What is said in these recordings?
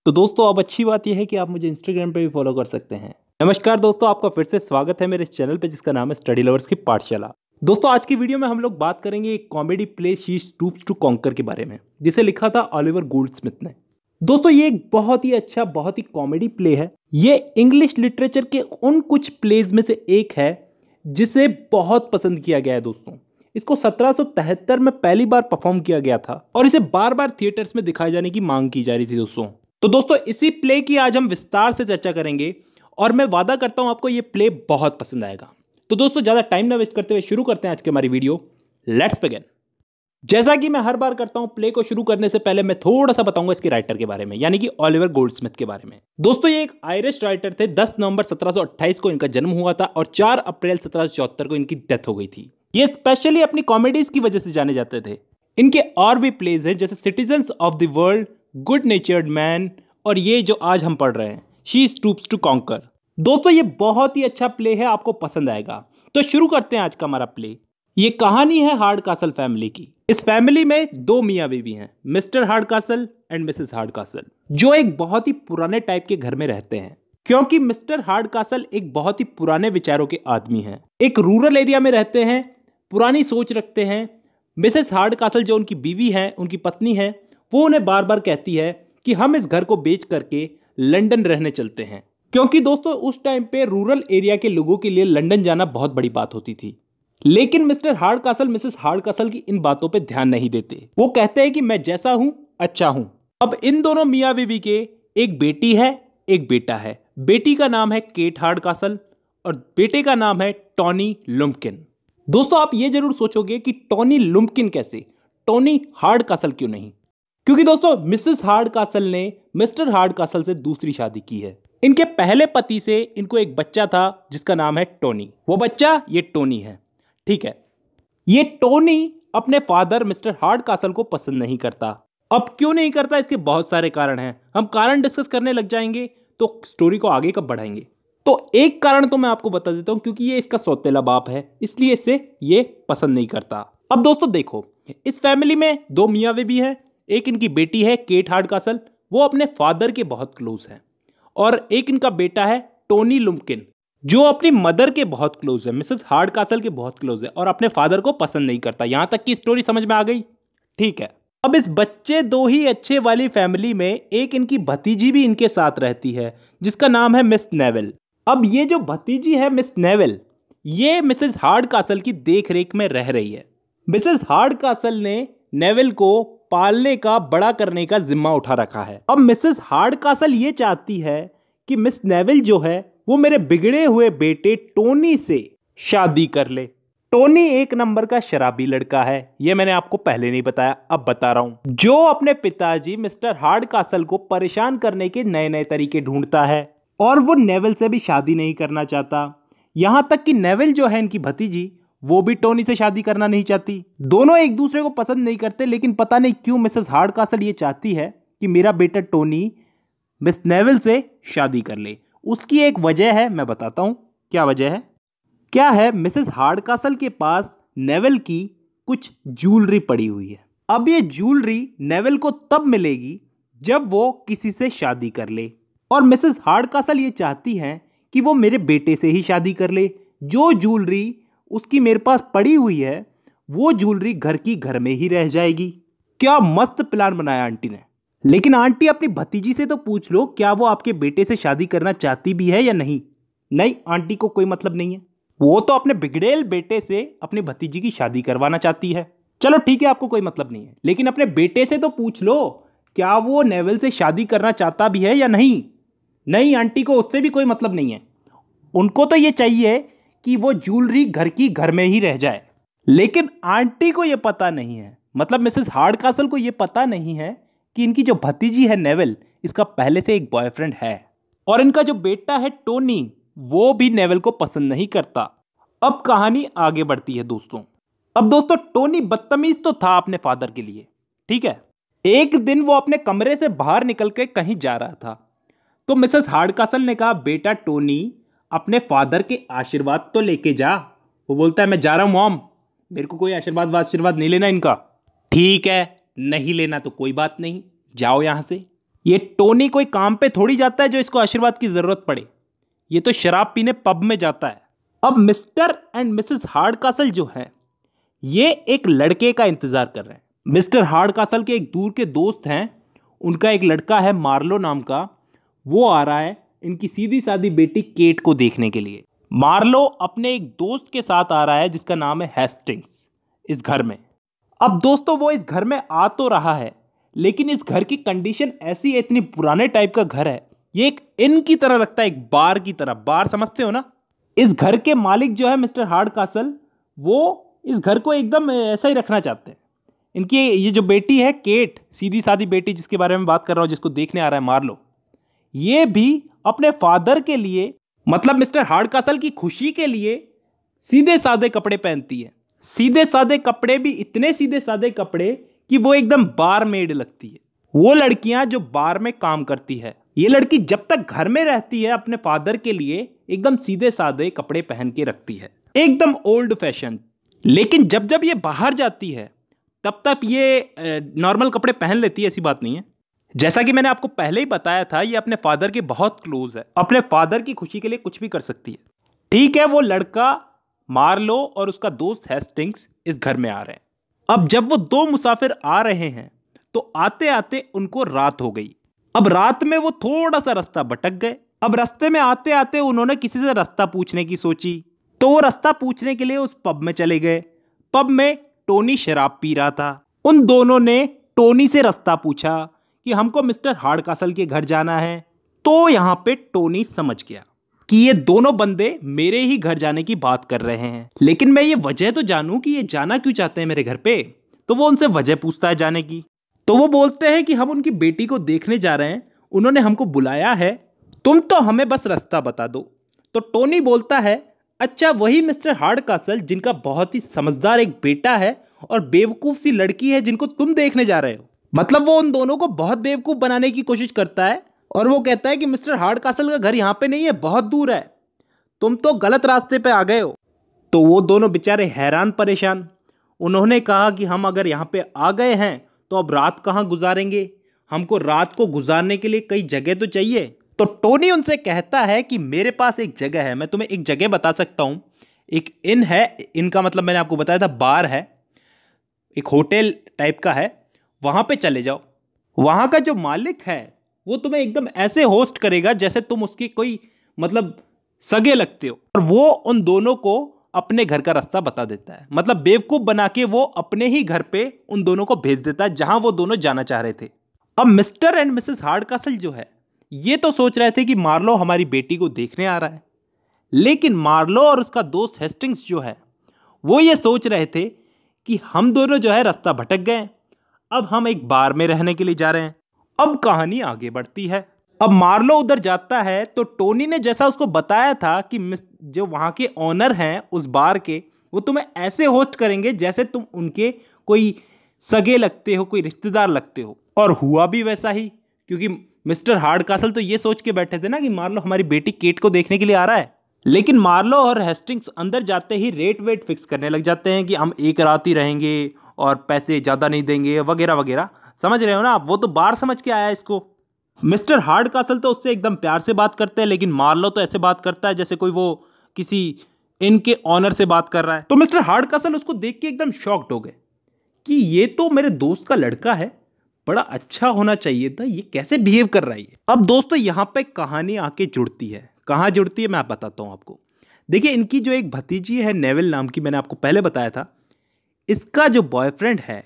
तो दोस्तों अब अच्छी बात यह है कि आप मुझे इंस्टाग्राम पे भी फॉलो कर सकते हैं। नमस्कार दोस्तों, आपका फिर से स्वागत है मेरे इस चैनल पे जिसका नाम है स्टडी लवर्स की पाठशाला। दोस्तों आज की वीडियो में हम लोग बात करेंगे एक comedy play she stoops to conquer के बारे में, जिसे लिखा था ऑलिवर गोल्डस्मिथ ने। दोस्तों ये एक बहुत ही अच्छा, बहुत ही कॉमेडी प्ले है। ये इंग्लिश लिटरेचर के उन कुछ प्लेज में से एक है जिसे बहुत पसंद किया गया है। दोस्तों इसको 1773 में पहली बार परफॉर्म किया गया था और इसे बार बार थिएटर्स में दिखाए जाने की मांग की जा रही थी। दोस्तों इसी प्ले की आज हम विस्तार से चर्चा करेंगे और मैं वादा करता हूं आपको ये प्ले बहुत पसंद आएगा। तो दोस्तों ज्यादा टाइम ना वेस्ट करते हुए शुरू करते हैं आज की हमारी वीडियो। Let's begin. जैसा कि मैं हर बार करता हूं, प्ले को शुरू करने से पहले मैं थोड़ा सा बताऊंगा इसके राइटर के बारे में, यानी कि ऑलिवर गोल्डस्मिथ के बारे में। दोस्तों ये एक आयरिश राइटर थे। 10 नवंबर 1728 को इनका जन्म हुआ था और 4 अप्रैल 1774 को इनकी डेथ हो गई थी। ये स्पेशली अपनी कॉमेडीज की वजह से जाने जाते थे। इनके और भी प्लेज हैं जैसे citizens of the world, good natured man और ये जो आज हम पढ़ रहे हैं शी स्टूप्स टू कॉन्कर। दोस्तों ये बहुत ही अच्छा प्ले है, आपको पसंद आएगा। तो शुरू करते हैं आज का हमारा प्ले। ये कहानी है हार्ड कासल फैमिली की। इस फैमिली में 2 मियाँ बीवी हैं, Mr Hardcastle and Mrs Hardcastle, जो एक बहुत ही पुराने टाइप के घर में रहते हैं। क्योंकि मिस्टर हार्ड कासल एक बहुत ही पुराने विचारों के आदमी हैं, एक रूरल एरिया में रहते हैं, पुरानी सोच रखते हैं। मिसेस हार्ड कासल जो उनकी बीवी हैं, उनकी पत्नी है, वो उन्हें बार बार कहती है कि हम इस घर को बेच करके लंदन रहने चलते हैं। क्योंकि दोस्तों उस टाइम पे रूरल एरिया के लोगों के लिए लंदन जाना बहुत बड़ी बात होती थी। लेकिन Mr Hardcastle Mrs Hardcastle की इन बातों पे ध्यान नहीं देते। वो कहते हैं कि मैं जैसा हूं अच्छा हूं। अब इन दोनों मियाँ बीवी के एक बेटी है, एक बेटा है। बेटी का नाम है केट हार्ड कासल और बेटे का नाम है टॉनी लुम्पकिन। दोस्तों आप ये जरूर सोचोगे कि टॉनी लुम्पकिन कैसे, टॉनी हार्ड कासल क्यों नहीं? क्योंकि दोस्तों मिसेस हार्ड कासल ने मिस्टर हार्ड कासल से दूसरी शादी की है। इनके पहले पति से इनको एक बच्चा था जिसका नाम है टोनी। वो बच्चा ये टोनी है, ठीक है। ये टोनी अपने फादर मिस्टर हार्ड कासल को पसंद नहीं करता। अब क्यों नहीं करता, इसके बहुत सारे कारण हैं। हम कारण डिस्कस करने लग जाएंगे तो स्टोरी को आगे कब बढ़ाएंगे। तो एक कारण तो मैं आपको बता देता हूं, क्योंकि ये इसका सौतेला बाप है, इसलिए इसे ये पसंद नहीं करता। अब दोस्तों देखो, इस फैमिली में 2 मियाँ बीवी हैं। एक इनकी बेटी है केट हार्ड कासल, वो अपने फादर के बहुत क्लोज है। और एक इनका बेटा है टोनी लुम्पकिन, जो अपनी मदर के बहुत क्लोज है, मिसेस हार्ड कासल के बहुत क्लोज है और अपने फादर को पसंद नहीं करता। यहां तक की स्टोरी समझ में आ गई, ठीक है। अब इस बच्चे 2 ही अच्छे वाली फैमिली में एक इनकी भतीजी भी इनके साथ रहती है जिसका नाम है मिस नेविल। अब ये जो भतीजी है मिस नेविल, ये मिसेस हार्ड कासल की देख रेख में रह रही है। मिसेस हार्ड कासल ने नेविल को पालने का, बड़ा करने का जिम्मा उठा रखा है। अब मिसेस हार्ड कासल ये चाहती है कि मिस नेविल जो है वो मेरे बिगड़े हुए बेटे टोनी से शादी कर ले। टोनी एक नंबर का शराबी लड़का है, ये मैंने आपको पहले नहीं बताया, अब बता रहा हूं, जो अपने पिताजी मिस्टर हार्ड कासल को परेशान करने के नए नए तरीके ढूंढता है और वो नेविल से भी शादी नहीं करना चाहता। यहां तक कि नेविल जो है इनकी भतीजी, वो भी टोनी से शादी करना नहीं चाहती। दोनों एक दूसरे को पसंद नहीं करते, लेकिन पता नहीं क्यों मिसेस हार्ड कासल ये चाहती है कि मेरा बेटा टोनी मिस नेविल से शादी कर ले। उसकी एक वजह है, मैं बताता हूं क्या वजह है। क्या है, मिसेस हार्ड कासल के पास नेविल की कुछ ज्वेलरी पड़ी हुई है। अब ये ज्वेलरी नेविल को तब मिलेगी जब वो किसी से शादी कर ले, और मिसेस हार्ड कासल ये चाहती हैं कि वो मेरे बेटे से ही शादी कर ले। जो ज्वेलरी उसकी मेरे पास पड़ी हुई है, वो ज्वेलरी घर की घर में ही रह जाएगी। क्या मस्त प्लान बनाया आंटी ने। लेकिन आंटी अपनी भतीजी से तो पूछ लो, क्या वो आपके बेटे से शादी करना चाहती भी है या नहीं? नहीं, आंटी को कोई मतलब नहीं है। वो तो अपने बिगड़ेल बेटे से अपनी भतीजी की शादी करवाना चाहती है। चलो ठीक है, आपको कोई मतलब नहीं है, लेकिन अपने बेटे से तो पूछ लो, क्या वो नेविल से शादी करना चाहता भी है या नहीं? नहीं, आंटी को उससे भी कोई मतलब नहीं है। उनको तो ये चाहिए कि वो ज्वेलरी घर की घर में ही रह जाए। लेकिन आंटी को ये पता नहीं है, मतलब मिसेस हार्ड कासल को ये पता नहीं है कि इनकी जो भतीजी है नेविल, इसका पहले से एक बॉयफ्रेंड है और इनका जो बेटा है टोनी, वो भी नेविल को पसंद नहीं करता। अब कहानी आगे बढ़ती है दोस्तों। अब दोस्तों टोनी बदतमीज तो था अपने फादर के लिए, ठीक है। एक दिन वो अपने कमरे से बाहर निकल के कहीं जा रहा था, तो मिसेस हार्ड कासल ने कहा, बेटा टोनी अपने फादर के आशीर्वाद तो लेके जा। वो बोलता है, मैं जा रहा हूं मॉम, मेरे को कोई आशीर्वाद नहीं लेना इनका। ठीक है, नहीं लेना तो कोई बात नहीं, जाओ यहां से। ये टोनी कोई काम पे थोड़ी जाता है जो इसको आशीर्वाद की जरूरत पड़े, ये तो शराब पीने पब में जाता है। अब मिस्टर एंड मिसेस हार्डकासल जो है ये एक लड़के का इंतजार कर रहे हैं। मिस्टर हार्डकासल के एक दूर के दोस्त हैं, उनका एक लड़का है मार्लो नाम का, वो आ रहा है इनकी सीधी सादी बेटी केट को देखने के लिए। मार्लो अपने एक दोस्त के साथ आ रहा है जिसका नाम है हेस्टिंग्स इस घर में। अब दोस्तों वो इस घर में आ तो रहा है, लेकिन इस घर की कंडीशन ऐसी है, इतनी पुराने टाइप का घर है, ये एक इन की तरह लगता है, एक बार की तरह। बार समझते हो ना? इस घर के मालिक जो है मिस्टर हार्डकासल, वो इस घर को एकदम ऐसा ही रखना चाहते हैं। इनकी ये जो बेटी है केट, सीधी सादी बेटी जिसके बारे में बात कर रहा हूं, जिसको देखने आ रहा है मार्लो, ये भी अपने फादर के लिए, मतलब मिस्टर हार्डकासल की खुशी के लिए सीधे सादे कपड़े पहनती है। सीधे सादे कपड़े भी इतने सीधे सादे कपड़े कि वो एकदम बार मेड लगती है। वो लड़कियां जो बार में काम करती है, ये लड़की जब तक घर में रहती है अपने फादर के लिए एकदम सीधे सादे कपड़े पहन के रखती है, एकदम ओल्ड फैशन। लेकिन जब जब ये बाहर जाती है तब तक ये नॉर्मल कपड़े पहन लेती है, ऐसी बात नहीं है। जैसा कि मैंने आपको पहले ही बताया था, ये अपने फादर के बहुत क्लोज है, अपने फादर की खुशी के लिए कुछ भी कर सकती है। ठीक है, वो लड़का मार्लो और उसका दोस्त हेस्टिंग्स इस घर में आ रहे हैं। अब जब वो दो मुसाफिर आ रहे हैं तो आते आते उनको रात हो गई। अब रात में वो थोड़ा सा रास्ता भटक गए। अब रास्ते में आते आते उन्होंने किसी से रास्ता पूछने की सोची, तो वो रास्ता पूछने के लिए उस पब में चले गए। पब में टोनी शराब पी रहा था। उन दोनों ने टोनी से रास्ता पूछा कि हमको मिस्टर हार्डकासल के घर जाना है। तो यहां पे टोनी समझ गया कि ये दोनों बंदे मेरे ही घर जाने की बात कर रहे हैं, लेकिन मैं ये वजह तो जानूं कि ये जाना क्यों चाहते हैं मेरे घर पे। तो वो उनसे वजह पूछता है जाने की। तो वो बोलते हैं कि हम उनकी बेटी को देखने जा रहे हैं, उन्होंने हमको बुलाया है, तुम तो हमें बस रास्ता बता दो। तो टोनी बोलता है, अच्छा वही मिस्टर हार्डकासल जिनका बहुत ही समझदार एक बेटा है और बेवकूफ सी लड़की है जिनको तुम देखने जा रहे हो। मतलब वो उन दोनों को बहुत बेवकूफ बनाने की कोशिश करता है और वो कहता है कि मिस्टर हार्डकासल का घर यहाँ पे नहीं है, बहुत दूर है, तुम तो गलत रास्ते पे आ गए हो। तो वो दोनों बेचारे हैरान परेशान। उन्होंने कहा कि हम अगर यहाँ पे आ गए हैं तो अब रात कहाँ गुजारेंगे, हमको रात को गुजारने के लिए कई जगह तो चाहिए। तो टोनी उनसे कहता है कि मेरे पास एक जगह है, मैं तुम्हें एक जगह बता सकता हूँ। एक इन है, इनका मतलब मैंने आपको बताया था बार है, एक होटल टाइप का है, वहाँ पे चले जाओ। वहाँ का जो मालिक है वो तुम्हें एकदम ऐसे होस्ट करेगा जैसे तुम उसकी कोई मतलब सगे लगते हो, और वो उन दोनों को अपने घर का रास्ता बता देता है। मतलब बेवकूफ़ बना के वो अपने ही घर पे उन दोनों को भेज देता है जहाँ वो दोनों जाना चाह रहे थे। अब मिस्टर एंड मिसेस हार्डकासल जो है ये तो सोच रहे थे कि मार्लो हमारी बेटी को देखने आ रहा है, लेकिन मार्लो और उसका दोस्त हेस्टिंग्स जो है वो ये सोच रहे थे कि हम दोनों जो है रास्ता भटक गए, अब हम एक बार में रहने के लिए जा रहे हैं। अब कहानी आगे बढ़ती है। अब मार्लो उधर जाता है तो टोनी ने जैसा उसको बताया था कि जो वहाँ के ओनर हैं उस बार के, वो तुम्हें ऐसे होस्ट करेंगे जैसे तुम उनके कोई सगे लगते हो, कोई रिश्तेदार लगते हो। और हुआ भी वैसा ही, क्योंकि मिस्टर हार्डकासल तो ये सोच के बैठे थे ना कि मार्लो हमारी बेटी केट को देखने के लिए आ रहा है, लेकिन मार्लो और हेस्टिंग्स अंदर जाते ही रेट वेट फिक्स करने लग जाते हैं कि हम एक रात ही रहेंगे और पैसे ज़्यादा नहीं देंगे वगैरह वगैरह। समझ रहे हो ना आप? वो तो बार समझ के आया इसको। मिस्टर हार्डकासल तो उससे एकदम प्यार से बात करते हैं, लेकिन मार्लो तो ऐसे बात करता है जैसे कोई वो किसी इनके ऑनर से बात कर रहा है। तो मिस्टर हार्डकासल उसको देख के एकदम शॉक्ड हो गए कि ये तो मेरे दोस्त का लड़का है, बड़ा अच्छा होना चाहिए था, ये कैसे बिहेव कर रहा है। अब दोस्तों यहाँ पे कहानी आके जुड़ती है। कहाँ जुड़ती है मैं आप बताता हूँ आपको। देखिए इनकी जो एक भतीजी है नेविल नाम की, मैंने आपको पहले बताया था, इसका जो बॉयफ्रेंड है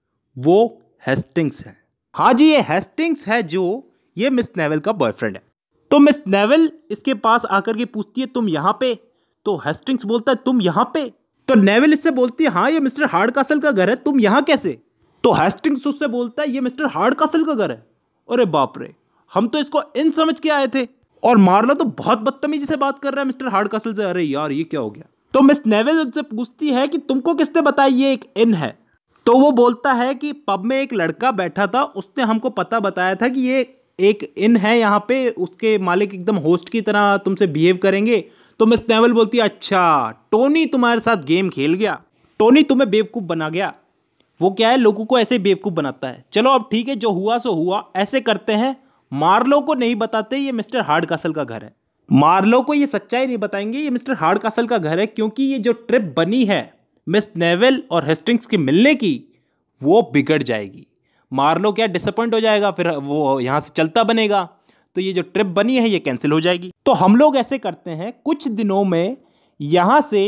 वो हेस्टिंग्स है। हाँ जी, ये हेस्टिंग्स है जो ये मिस नेविल का बॉयफ्रेंड है। तो मिस नेविल इसके पास आकर के पूछती है तुम यहाँ पे? तो हेस्टिंग्स बोलता है तुम यहाँ पे? तो नेविल इससे बोलती है हाँ ये मिस्टर हार्डकासल का घर है, तुम यहाँ कैसे? तो हेस्टिंग्स उससे बोलता है ये मिस्टर हार्डकासल का घर है। अरे बाप रे, हम तो इसको इन समझ के आए थे। और मार्लो तो बहुत बदतमीजी से बात कर रहा है मिस्टर हार्डकासल से। अरे यार ये क्या हो गया? तो मिस नेविल उससे पूछती है कि तुमको किसने बताया ये एक इन है? तो वो बोलता है कि पब में एक लड़का बैठा था, उसने हमको पता बताया था कि ये एक इन है, यहाँ पे उसके मालिक एकदम होस्ट की तरह तुमसे बिहेव करेंगे। तो मिस नेविल बोलती है अच्छा टोनी तुम्हारे साथ गेम खेल गया, टोनी तुम्हें बेवकूफ़ बना गया। वो क्या है, लोगों को ऐसे बेवकूफ़ बनाता है। चलो अब ठीक है, जो हुआ सो हुआ, ऐसे करते हैं मार्लो को नहीं बताते ये मिस्टर हार्डकासल का घर है। मार्लो को ये सच्चाई नहीं बताएंगे ये मिस्टर हार्डकासल का घर है, क्योंकि ये जो ट्रिप बनी है मिस नेविल और हेस्टिंग्स के मिलने की, वो बिगड़ जाएगी। मार्लो क्या डिसअपॉइंट हो जाएगा, फिर वो यहां से चलता बनेगा, तो ये जो ट्रिप बनी है ये कैंसिल हो जाएगी। तो हम लोग ऐसे करते हैं, कुछ दिनों में यहां से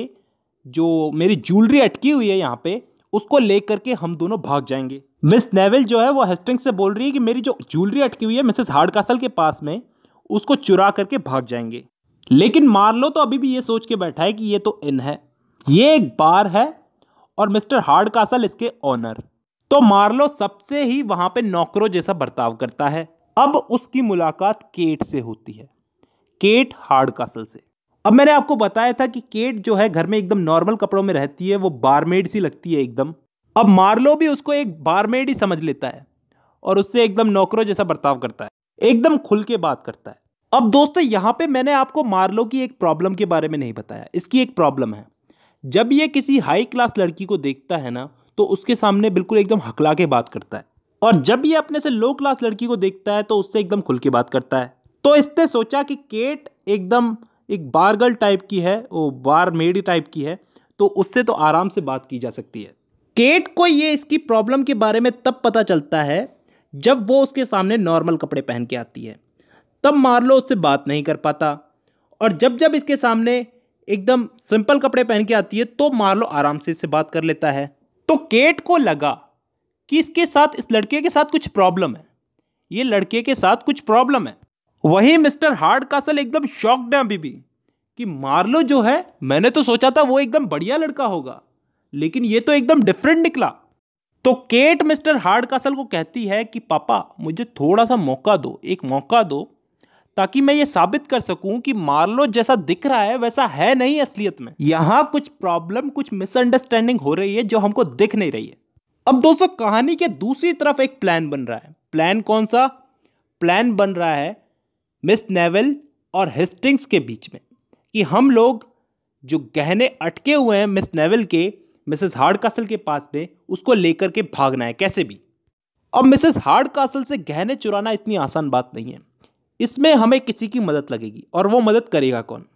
जो मेरी ज्वेलरी अटकी हुई है यहाँ पे, उसको लेकर के हम दोनों भाग जाएंगे। मिस नेविल जो है वो हेस्टिंग्स से बोल रही है कि मेरी जो ज्वेलरी अटकी हुई है मिसेस हार्डकासल के पास में, उसको चुरा करके भाग जाएंगे। लेकिन मार्लो तो अभी भी ये सोच के बैठा है कि ये तो इन है, ये एक बार है और मिस्टर हार्डकासल इसके ओनर। तो मार्लो सबसे ही वहां पे नौकरों जैसा बर्ताव करता है। अब उसकी मुलाकात केट से होती है, केट हार्डकासल से। अब मैंने आपको बताया था कि केट जो है घर में एकदम नॉर्मल कपड़ों में रहती है, वो बारमेड सी लगती है एकदम। अब मार्लो भी उसको एक बारमेड ही समझ लेता है और उससे एकदम नौकरों जैसा बर्ताव करता है, एकदम खुल के बात करता है। अब दोस्तों यहां पे मैंने आपको मार्लो की एक प्रॉब्लम के बारे में नहीं बताया। इसकी एक प्रॉब्लम है, जब ये किसी हाई क्लास लड़की को देखता है ना, तो उसके सामने बिल्कुल एकदम हकला के बात करता है, और जब ये अपने से लो क्लास लड़की को देखता है तो उससे एकदम खुल के बात करता है। तो इसने सोचा कि केट एकदम एक बार गर्ल टाइप की है, वो बार मेडी टाइप की है, तो उससे तो आराम से बात की जा सकती है। केट को ये इसकी प्रॉब्लम के बारे में तब पता चलता है जब वो उसके सामने नॉर्मल कपड़े पहन के आती है, तब मार्लो उससे बात नहीं कर पाता, और जब जब इसके सामने एकदम सिंपल कपड़े पहन के आती है तो मार्लो आराम से इससे बात कर लेता है। तो केट को लगा कि इसके साथ, इस लड़के के साथ कुछ प्रॉब्लम है, ये लड़के के साथ कुछ प्रॉब्लम है। वहीं मिस्टर हार्डकासल एकदम शॉक्ड है अभी भी कि मार्लो जो है, मैंने तो सोचा था वो एकदम बढ़िया लड़का होगा, लेकिन ये तो एकदम डिफरेंट निकला। तो केट मिस्टर हार्डकासल को कहती है कि पापा मुझे थोड़ा सा मौका दो, एक मौका दो, ताकि मैं ये साबित कर सकूं कि मार्लो जैसा दिख रहा है वैसा है नहीं असलियत में। यहां कुछ प्रॉब्लम, कुछ मिसअंडरस्टैंडिंग हो रही है जो हमको दिख नहीं रही है। अब दोस्तों कहानी के दूसरी तरफ एक प्लान बन रहा है। प्लान कौन सा? प्लान बन रहा है मिस नेविल और हेस्टिंग्स के बीच में, कि हम लोग जो गहने अटके हुए हैं मिस नेविल के मिसेस हार्डकासल के पास में, उसको लेकर के भागना है कैसे भी। अब मिसेस हार्डकासल से गहने चुराना इतनी आसान बात नहीं है, इसमें हमें किसी की मदद लगेगी, और वो मदद करेगा कौन?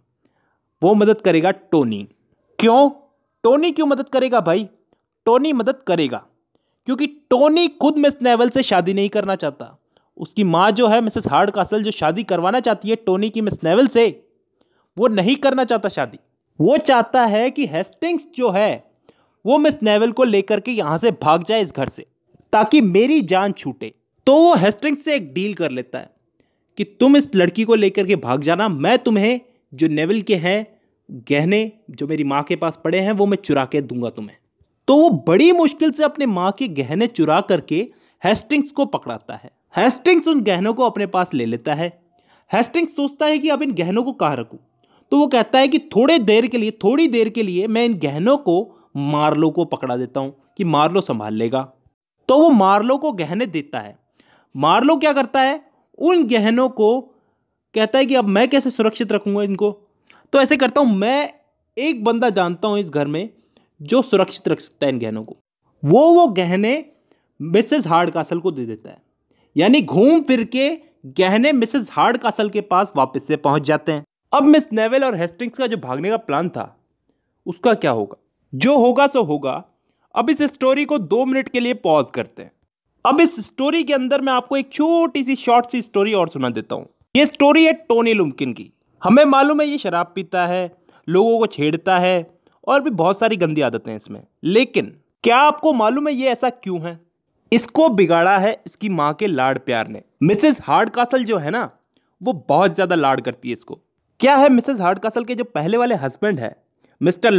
वो मदद करेगा टोनी। क्यों? टोनी क्यों मदद करेगा भाई? टोनी मदद करेगा क्योंकि टोनी खुद मिस नेविल से शादी नहीं करना चाहता। उसकी माँ जो है मिसेस हार्डकासल, जो शादी करवाना चाहती है टोनी की मिस नेविल से, वो नहीं करना चाहता शादी। वो चाहता है कि हेस्टिंग्स जो है वो मिस नेविल को लेकर के यहां से भाग जाए इस घर से, ताकि मेरी जान छूटे। तो वो हेस्टिंग्स से एक डील कर लेता है कि तुम इस लड़की को लेकर के भाग जाना, मैं तुम्हें जो नेविल के हैं गहने जो मेरी माँ के पास पड़े हैं वो मैं चुरा के दूंगा तुम्हें। तो वो बड़ी मुश्किल से अपने माँ के गहने चुरा करके हेस्टिंग्स को पकड़ाता है। हेस्टिंग्स उन गहनों को अपने पास ले लेता है। हेस्टिंग्स सोचता है कि अब इन गहनों को कहाँ रखूं, तो वो कहता है कि थोड़ी देर के लिए मैं इन गहनों को मार्लो को पकड़ा देता हूं कि मार्लो संभाल लेगा। तो वो मार्लो को गहने देता है। मार्लो क्या करता है, उन गहनों को कहता है कि अब मैं कैसे सुरक्षित रखूंगा इनको। तो ऐसे करता हूं, मैं एक बंदा जानता हूं इस घर में जो सुरक्षित रख सकता है इन गहनों को। वो गहने मिसेस हार्डकासल को दे देता है, यानी घूम फिर के गहने मिसेस हार्डकासल के पास वापस से पहुंच जाते हैं। अब मिस नेविल और हेस्टिंग्स का जो भागने का प्लान था उसका क्या होगा? जो होगा सो होगा। अब इस स्टोरी को 2 मिनट के लिए पॉज करते हैं। अब इस स्टोरी के अंदर मैं आपको एक छोटी सी शॉर्ट सी स्टोरी और सुना देता हूं। ये स्टोरी है टोनी लुम्किन की। हमें मालूम है ये शराब पीता है, लोगों को छेड़ता है और भी बहुत सारी गंदी आदतें हैं इसमें, लेकिन क्या आपको मालूम है ये ऐसा क्यों है? इसको बिगाड़ा है इसकी माँ के लाड प्यार ने। मिसेस हार्डकासल जो है ना, वो बहुत ज्यादा लाड करती है इसको। क्या है, मिसेस हार्डकासल के जो पहले वाले हस्बैंड है मिस्टर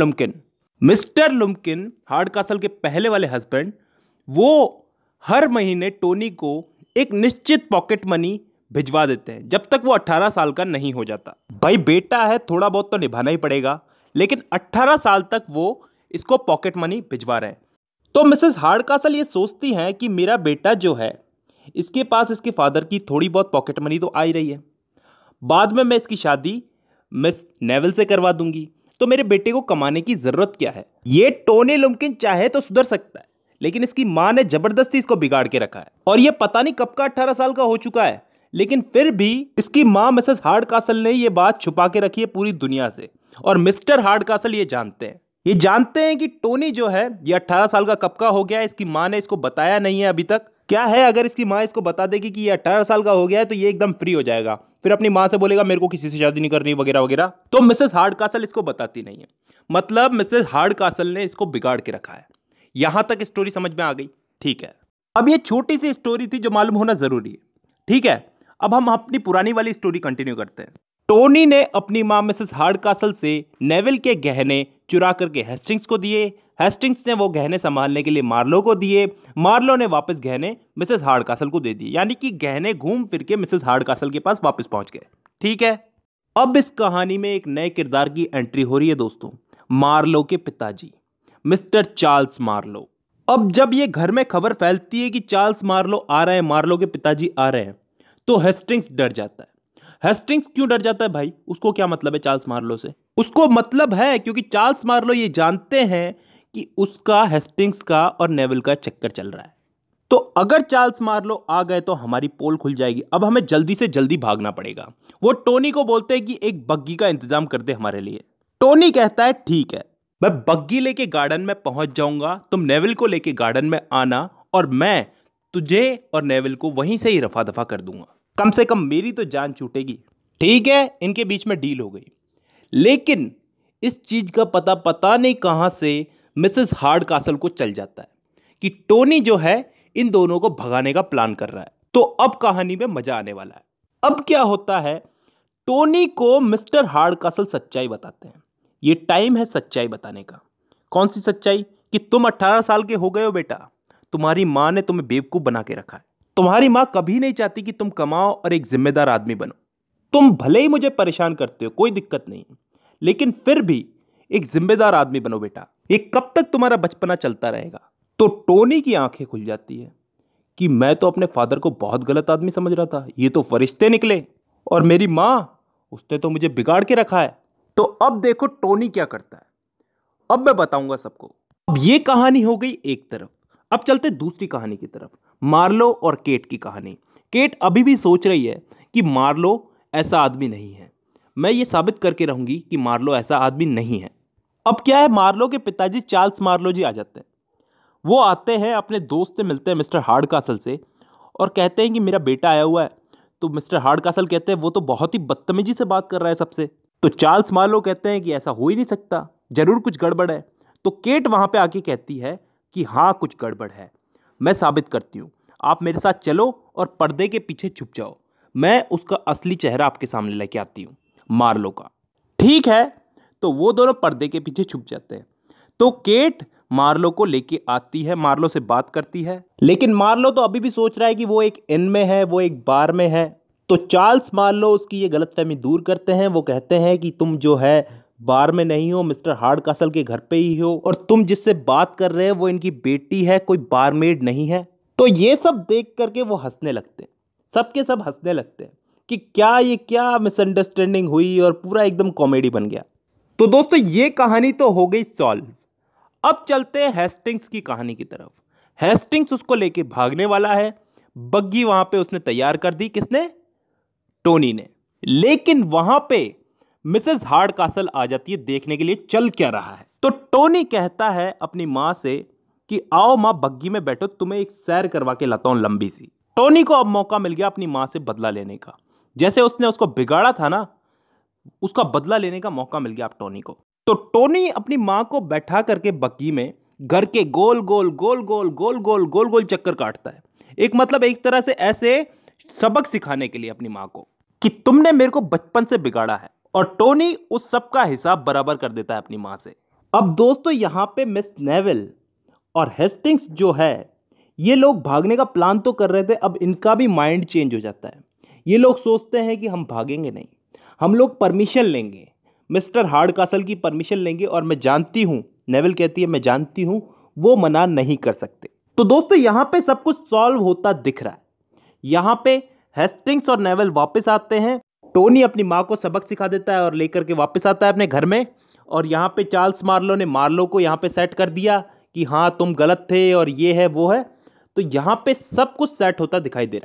लुम्किन, हार्डकासल के पहले वाले हस्बैंड, वो हर महीने टोनी को एक निश्चित पॉकेट मनी भिजवा देते हैं जब तक वो 18 साल का नहीं हो जाता। भाई बेटा है, थोड़ा बहुत तो निभाना ही पड़ेगा, लेकिन 18 साल तक वो इसको पॉकेट मनी भिजवा रहे हैं। तो मिसेस हार्डकासल ये सोचती हैं कि मेरा बेटा जो है, इसके पास इसके फादर की थोड़ी बहुत पॉकेट मनी तो आ ही रही है, बाद में मैं इसकी शादी मिस नेविल से करवा दूंगी, तो मेरे बेटे को कमाने की जरूरत क्या है? ये टोनी लुम्किन चाहे तो सुधर सकता है, लेकिन इसकी मां ने जबरदस्ती इसको बिगाड़ के रखा है, और ये पता नहीं कब का 18 साल का हो चुका है, लेकिन फिर भी इसकी मां मिसेस हार्डकासल ने ये बात छुपा के रखी है पूरी दुनिया से, और मिस्टर हार्डकासल ये जानते हैं कि टोनी जो है ये 18 साल का कब का हो गया है। इसकी मां ने इसको बताया नहीं है अभी तक। क्या है, अगर इसकी मां इसको बता देगी कि ये 18 साल का हो गया है तो ये एकदम फ्री हो जाएगा, फिर अपनी मां से बोलेगा मेरे को किसी से शादी नहीं करनी वगैरह वगैरह। तो मिसेस हार्डकासल इसको बताती नहीं है, मतलब मिसेस हार्डकासल ने इसको बिगाड़ के रखा है। यहां तक स्टोरी समझ में आ गई? ठीक है, अब ये छोटी सी स्टोरी थी जो मालूम होना जरूरी है। ठीक है, अब हम अपनी पुरानी वाली स्टोरी कंटिन्यू करते हैं। टोनी ने अपनी मां मिसेस हार्डकासल से नेविल के गहने चुरा करके हेस्टिंग्स को दिए। हेस्टिंग्स ने वो गहने संभालने के लिए मार्लो को दिए। मार्लो ने वापस गहने मिसेस हार्डकासल को दे दिए, यानी कि गहने घूम फिर के मिसेस हार्डकासल के पास वापस पहुंच गए। ठीक है, अब इस कहानी में एक नए किरदार की एंट्री हो रही है दोस्तों, मार्लो के पिताजी, मिस्टर चार्ल्स मार्लो। अब जब ये घर में खबर फैलती है कि चार्ल्स मार्लो आ रहे हैं, मार्लो के पिताजी आ रहे हैं, तो हेस्टिंग्स डर जाता है। हेस्टिंग्स क्यों डर जाता है भाई? उसको क्या मतलब है चार्ल्स मार्लो से? उसको मतलब है क्योंकि चार्ल्स मार्लो ये जानते हैं कि उसका हेस्टिंग्स का और नेविल का चक्कर चल रहा है। तो अगर चार्ल्स मार्लो आ गए तो हमारी पोल खुल जाएगी। अब हमें जल्दी से जल्दी भागना पड़ेगा। वो टोनी को बोलते हैं कि एक बग्गी का इंतजाम कर दे हमारे लिए। टोनी कहता है ठीक है, मैं बग्गी लेके गार्डन में पहुंच जाऊंगा, तुम नेविल को लेके गार्डन में आना और मैं तुझे और नेविल को वहीं से ही रफा दफा कर दूंगा, कम से कम मेरी तो जान छूटेगी। ठीक है, इनके बीच में डील हो गई। लेकिन इस चीज का पता नहीं कहां से मिसेस हार्डकासल को चल जाता है कि टोनी जो है इन दोनों को भगाने का प्लान कर रहा है। तो अब कहानी में मजा आने वाला है। अब क्या होता है, टोनी को मिस्टर हार्डकासल सच्चाई बताते हैं। ये टाइम है सच्चाई बताने का। कौन सी सच्चाई? कि तुम 18 साल के हो गए हो बेटा, तुम्हारी मां ने तुम्हें बेवकूफ बना के रखा है। तुम्हारी मां कभी नहीं चाहती कि तुम कमाओ और एक जिम्मेदार आदमी बनो। तुम भले ही मुझे परेशान करते हो, कोई दिक्कत नहीं, लेकिन फिर भी एक जिम्मेदार आदमी बनो बेटा। ये कब तक तुम्हारा बचपना चलता रहेगा? तो टोनी की आंखें खुल जाती है कि मैं तो अपने फादर को बहुत गलत आदमी समझ रहा था, ये तो फरिश्ते निकले, और मेरी मां, उसने तो मुझे बिगाड़ के रखा है। तो अब देखो टोनी क्या करता है, अब मैं बताऊंगा सबको। अब ये कहानी हो गई एक तरफ। अब चलते दूसरी कहानी की तरफ, मार्लो और केट की कहानी। केट अभी भी सोच रही है कि मार्लो ऐसा आदमी नहीं है। मैं ये साबित करके रहूंगी कि मार्लो ऐसा आदमी नहीं है। अब क्या है, मार्लो के पिताजी चार्ल्स मार्लो जी आ जाते हैं। वो आते हैं, अपने दोस्त से मिलते हैं मिस्टर हार्डकासल से, और कहते हैं कि मेरा बेटा आया हुआ है। तो मिस्टर हार्डकासल कहते हैं वो तो बहुत ही बदतमीजी से बात कर रहा है सबसे। तो चार्ल्स मार्लो कहते हैं कि ऐसा हो ही नहीं सकता, जरूर कुछ गड़बड़ है। तो केट वहां पे आके कहती है कि हाँ कुछ गड़बड़ है, मैं साबित करती हूँ, आप मेरे साथ चलो और पर्दे के पीछे छुप जाओ, मैं उसका असली चेहरा आपके सामने लेके आती हूँ, मार्लो का। ठीक है, तो वो दोनों पर्दे के पीछे छुप जाते हैं। तो केट मार्लो को लेके आती है, मार्लो से बात करती है, लेकिन मार्लो तो अभी भी सोच रहा है कि वो एक इन में है, वो एक बार में है। तो चार्ल्स मार्लो उसकी ये गलतफहमी दूर करते हैं। वो कहते हैं कि तुम जो है बार में नहीं हो, मिस्टर हार्डकासल के घर पे ही हो, और तुम जिससे बात कर रहे हो वो इनकी बेटी है, कोई बारमेड नहीं है। तो ये सब देख करके वो हंसने लगते हैं, सबके सब हंसने लगते हैं कि क्या मिसअंडरस्टैंडिंग हुई, और पूरा एकदम कॉमेडी बन गया। तो दोस्तों ये कहानी तो हो गई सॉल्व। अब चलते हैं हेस्टिंग्स की कहानी की तरफ। हेस्टिंग्स उसको लेके भागने वाला है। बग्गी वहां पे उसने तैयार कर दी, किसने? टोनी ने। लेकिन वहां पे मिसेस हार्डकासल आ जाती है देखने के लिए चल क्या रहा है। तो टोनी कहता है अपनी मां से कि आओ मां, बग्गी में बैठो, तुम्हें एक सैर करवा के लाता हूं लंबी सी। टोनी को अब मौका मिल गया अपनी मां से बदला लेने का। जैसे उसने उसको बिगाड़ा था ना, उसका बदला लेने का मौका मिल गया अब टोनी को। तो टोनी अपनी मां को बैठा करके बग्गी में घर के गोल गोल गोल गोल गोल गोल गोल गोल चक्कर काटता है। एक तरह से ऐसे सबक सिखाने के लिए अपनी मां को कि तुमने मेरे को बचपन से बिगाड़ा है। और टोनी उस सब का हिसाब बराबर कर देता है अपनी मां से। अब दोस्तों यहां पे मिस नेविल और हेस्टिंग्स जो है, ये लोग भागने का प्लान तो कर रहे थे। अब इनका भी माइंड चेंज हो जाता है। ये लोग सोचते हैं कि हम भागेंगे नहीं, हम लोग परमिशन लेंगे, मिस्टर हार्डकासल की परमिशन लेंगे। और मैं जानती हूं, नेविल कहती है मैं जानती हूं वो मना नहीं कर सकते। तो दोस्तों यहां पे सब कुछ सॉल्व होता दिख रहा है। यहां पे हेस्टिंग्स और नेविल वापस आते हैं। टोनी अपनी मां को सबक सिखा देता है और लेकर के वापस आता है अपने घर में। और यहां पे चार्ल्स मार्लो ने मार्लो को यहां पे सेट कर दिया कि हाँ तुम गलत थे और ये है वो है। तो यहां पे सब कुछ सेट होता दिखाई दे रहा है।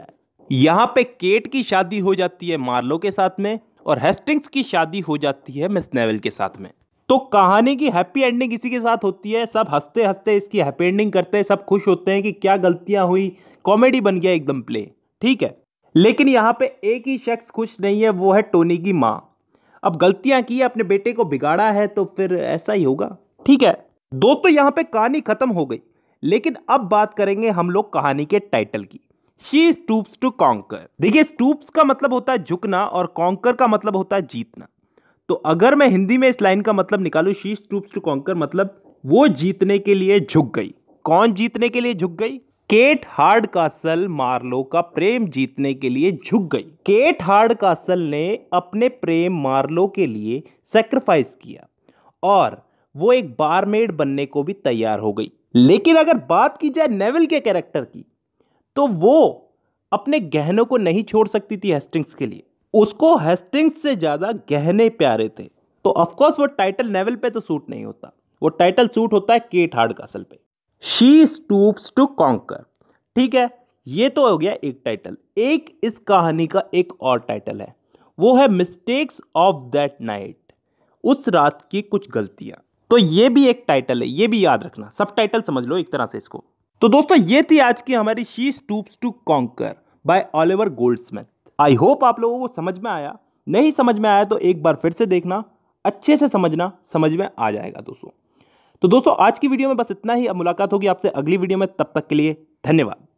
यहाँ पे केट की शादी हो जाती है मार्लो के साथ में और हेस्टिंग्स की शादी हो जाती है मिस नेविल के साथ में। तो कहानी की हैप्पी एंडिंग इसी के साथ होती है। सब हंसते हंसते इसकी हैप्पी एंडिंग करते हैं, सब खुश होते हैं कि क्या गलतियां हुई, कॉमेडी बन गया एकदम प्ले। ठीक है, लेकिन यहाँ पे एक ही शख्स खुश नहीं है, वो है टोनी की माँ। अब गलतियां की, अपने बेटे को बिगाड़ा है तो फिर ऐसा ही होगा। ठीक है दोस्तों, यहाँ पे कहानी खत्म हो गई, लेकिन अब बात करेंगे हम लोग कहानी के टाइटल की। She stoops to conquer. देखिए, स्टूप्स का मतलब होता है झुकना और कॉन्कर का मतलब होता है जीतना। तो अगर मैं हिंदी में इस लाइन का मतलब निकालूं, शी स्टूप्स टू कॉन्कर, मतलब वो जीतने के लिए झुक गई। कौन जीतने के लिए झुक गई? केट हार्डकासल मार्लो का प्रेम जीतने के लिए झुक गई। केट हार्डकासल ने अपने प्रेम मार्लो के लिए सेक्रीफाइस किया और वो एक बारमेड बनने को भी तैयार हो गई। लेकिन अगर बात की जाए नेविल के कैरेक्टर की, तो वो अपने गहनों को नहीं छोड़ सकती थी हेस्टिंग्स के लिए। उसको हेस्टिंग्स से ज्यादा गहने प्यारे थे। तो ऑफकोर्स वो टाइटल नेविल पे तो सूट नहीं होता, वो टाइटल सूट होता है केट हार्डकासल पे। She stoops to conquer. ठीक है, ये तो हो गया एक टाइटल। एक इस कहानी का एक और टाइटल है, वो है मिस्टेक्स ऑफ दैट नाइट। उस रात की कुछ गलतियां। तो ये भी एक टाइटल है, ये भी याद रखना, सब टाइटल समझ लो एक तरह से इसको। तो दोस्तों, ये थी आज की हमारी she stoops to conquer by Oliver Goldsmith. I hope आप लोगों को समझ में आया। नहीं समझ में आया तो एक बार फिर से देखना, अच्छे से समझना, समझ में आ जाएगा दोस्तों। तो दोस्तों, आज की वीडियो में बस इतना ही। अब मुलाकात होगी आपसे अगली वीडियो में, तब तक के लिए धन्यवाद।